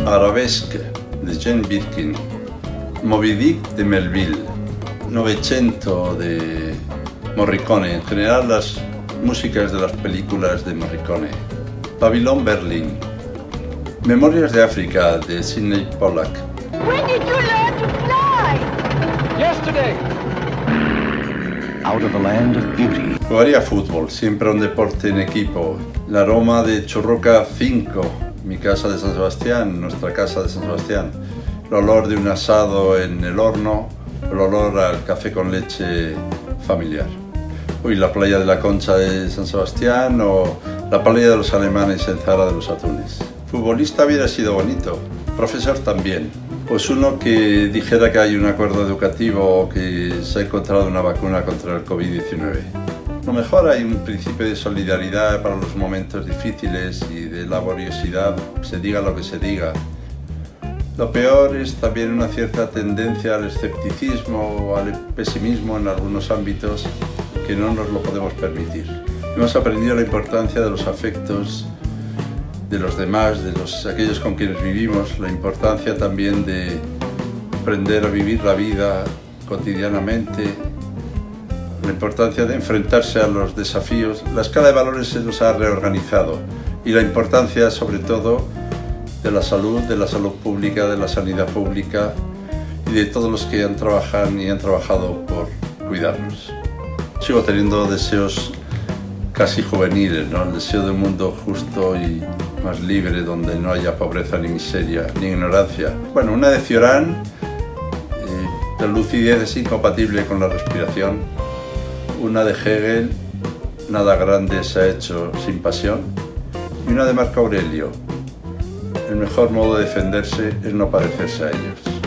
Arabesque de Jane Birkin, Moby Dick de Melville, Novecento de Morricone, en general las músicas de las películas de Morricone, Babylon Berlin, Memorias de África de Sidney Pollack. When did you learn to fly? Yesterday. Out of the land of beauty. Jugaría fútbol, siempre un deporte en equipo. La aroma de Churruca 5, mi casa de San Sebastián, nuestra casa de San Sebastián. El olor de un asado en el horno, el olor al café con leche familiar. Uy, la playa de la Concha de San Sebastián o la playa de los alemanes en Zara de los Atunes. Futbolista hubiera sido bonito, profesor también. Pues uno que dijera que hay un acuerdo educativo o que se ha encontrado una vacuna contra el COVID-19. A lo mejor hay un principio de solidaridad para los momentos difíciles y de laboriosidad, se diga lo que se diga. Lo peor es también una cierta tendencia al escepticismo o al pesimismo en algunos ámbitos que no nos lo podemos permitir. Hemos aprendido la importancia de los afectos de los demás, de aquellos con quienes vivimos, la importancia también de aprender a vivir la vida cotidianamente, la importancia de enfrentarse a los desafíos. La escala de valores se nos ha reorganizado y la importancia sobre todo de la salud pública, de la sanidad pública y de todos los que han trabajado por cuidarnos. Sigo teniendo deseos casi juveniles, ¿no? El deseo de un mundo justo y más libre, donde no haya pobreza ni miseria ni ignorancia. Bueno, una de Cioran, la lucidez es incompatible con la respiración. Una de Hegel, nada grande se ha hecho sin pasión. Y una de Marco Aurelio, el mejor modo de defenderse es no parecerse a ellos.